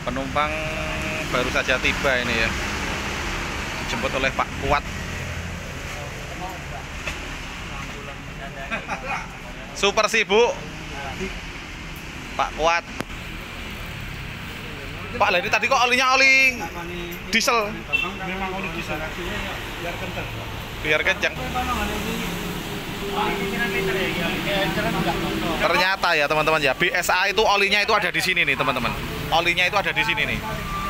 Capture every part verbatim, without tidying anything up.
Penumpang baru saja tiba ini ya, dijemput oleh Pak Kuat. Super sibuk Pak Kuat. Pak, ini tadi kok olinya oli diesel? Memang oli diesel, biar kencang. Biar kencang. Ternyata ya teman-teman ya, B S A itu olinya itu ada di sini nih teman-teman. Olinya itu ada di sini nih.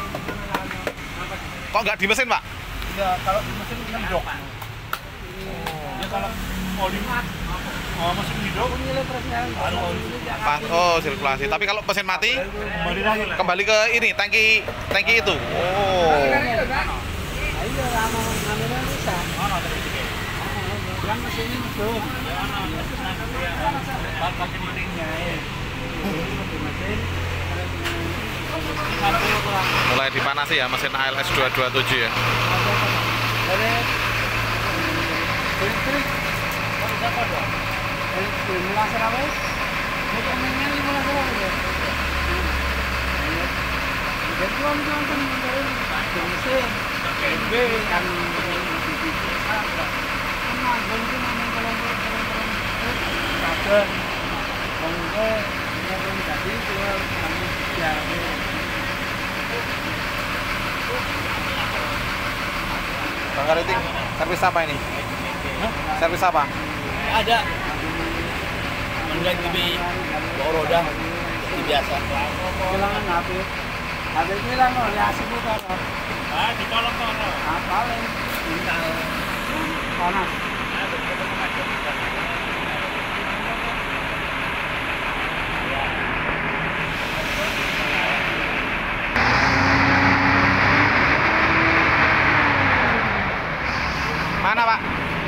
Kok nggak di mesin, Pak? Ya, kalau di mesin nyendok. Oh. Ya kalau oli oh, mesin hidrolik Oh, sirkulasi. Tapi kalau mesin mati kembali lagi. Kembali ke ini tangki tangki itu. Oh. Kan mesinnya hidup. Mulai dipanasi ya mesin A L S dua dua tujuh ya. Bang Kariting, servis apa ini? Hah? Servis apa? Ada mengganti bawa roda seperti biasa. Kehilangan H P. H P hilang kok, ya asik bukan. Ah, ditolong-tolong. Ah, paling. Panas. Mana, Pak?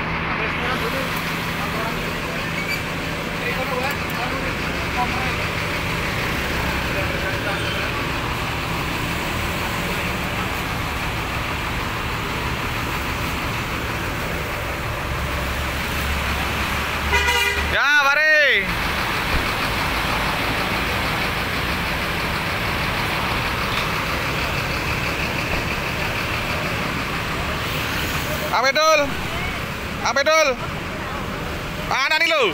Ya, mari. Apa dul? Apa dul? Mana nih lu?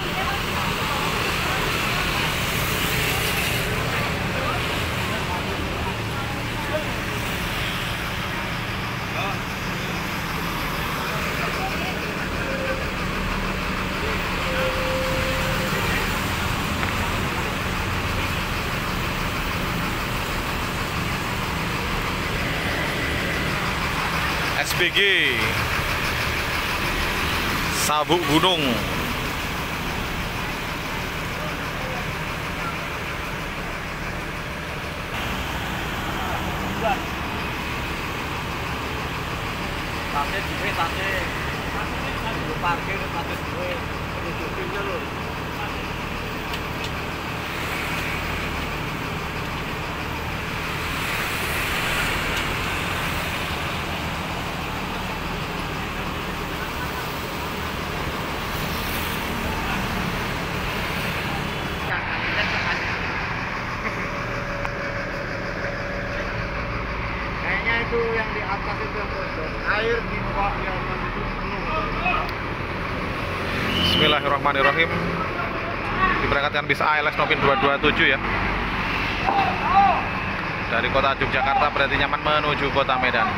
S B G Sabuk Gunung. Sate duwe sate. Sate parkir sate duwe. Itu lho. Kayaknya itu yang di atas itu yang bocor. Air di bawah yang itu penuh. Bismillahirrahmanirrahim. Diberangkatkan bis A L S Nopin dua dua tujuh ya. Dari kota Yogyakarta berarti nyaman menuju kota Medan.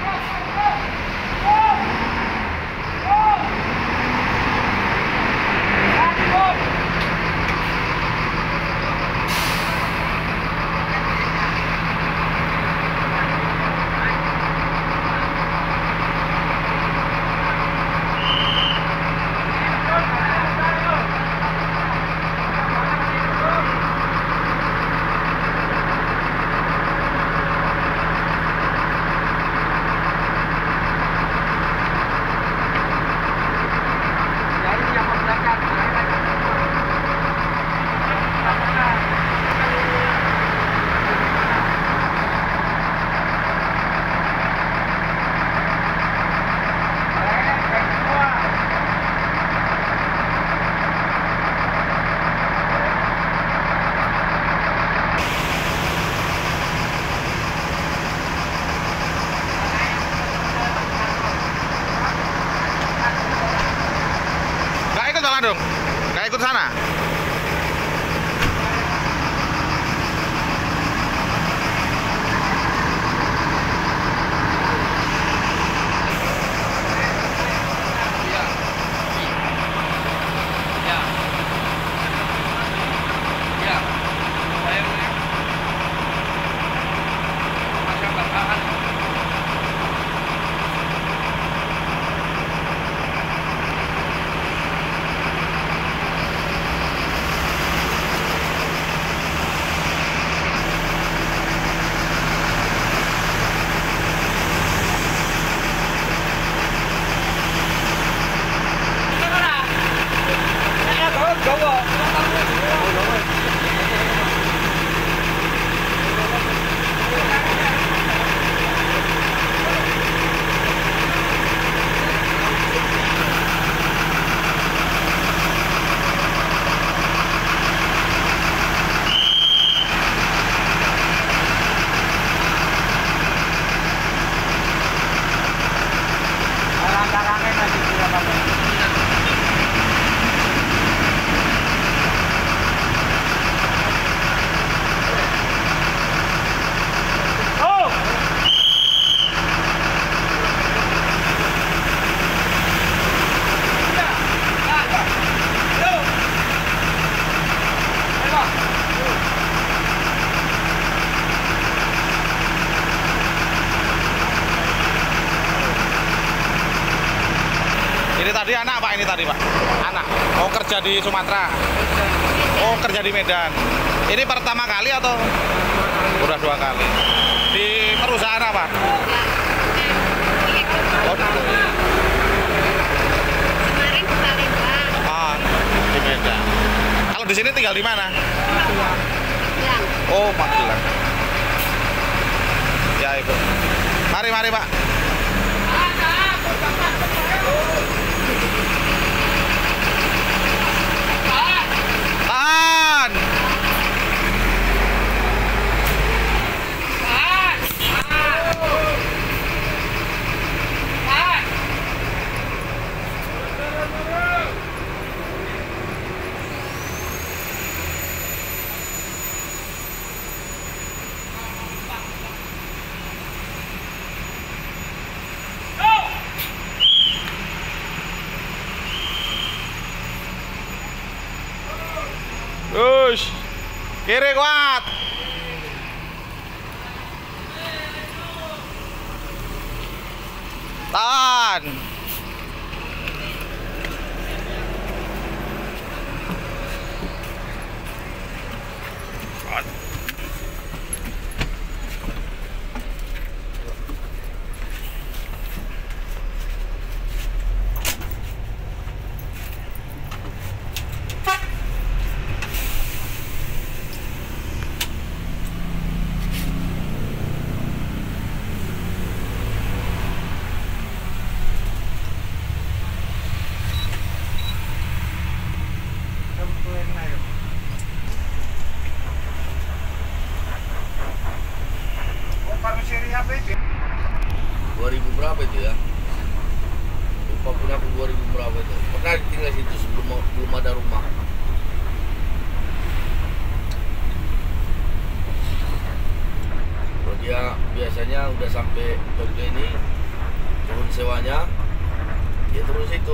ini tadi Pak? Anak. Oh kerja di Sumatera. Oh kerja di Medan. Ini pertama kali atau udah dua kali? Di perusahaan apa? Oh, Kemarin di Palembang. ah, di Medan. Kalau di sini tinggal di mana? Magelang. Oh Magelang. Ya Ibu. Mari mari Pak. Tahan. Terus kiri kuat. Tahan. dua ribu berapa itu ya? Lupa punya aku dua ribu berapa itu. Pernah tinggal situ sebelum belum ada rumah. Kalau dia biasanya udah sampai Jogja ini turun sewanya, dia terus itu.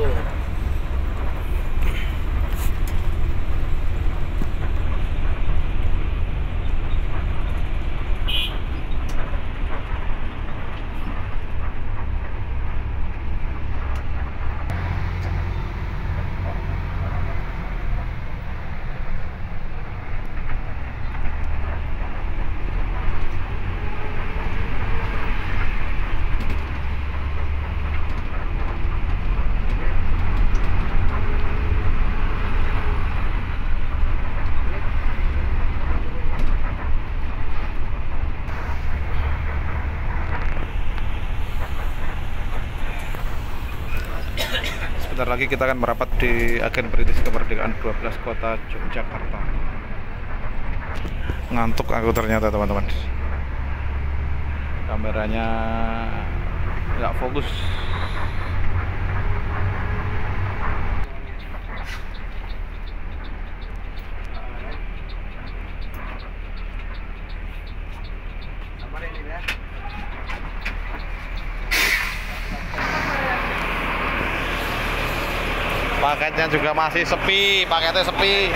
Sebentar lagi kita akan merapat di Agen Perintis Kemerdekaan dua belas Kota Yogyakarta. Ngantuk aku ternyata teman-teman. Kameranya nggak fokus. Paketnya juga masih sepi, paketnya sepi.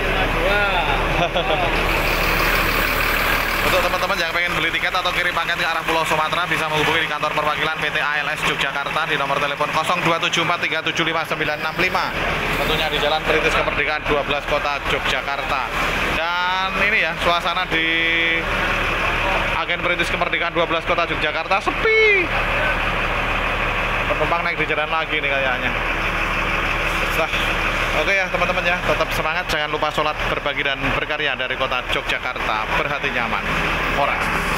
Untuk teman-teman yang pengen beli tiket atau kirim paket ke arah Pulau Sumatera bisa menghubungi di kantor perwakilan P T A L S Yogyakarta di nomor telepon nol dua tujuh empat tiga tujuh lima sembilan enam lima. Tentunya di Jalan Perintis Kemerdekaan dua belas Kota Yogyakarta. Dan ini ya suasana di Agen Perintis Kemerdekaan dua belas Kota Yogyakarta sepi. Penumpang naik di jalan lagi nih kayaknya. Nah, oke ya teman-teman ya, tetap semangat, jangan lupa sholat, berbagi dan berkarya dari Kota Yogyakarta, berhati nyaman. Ora.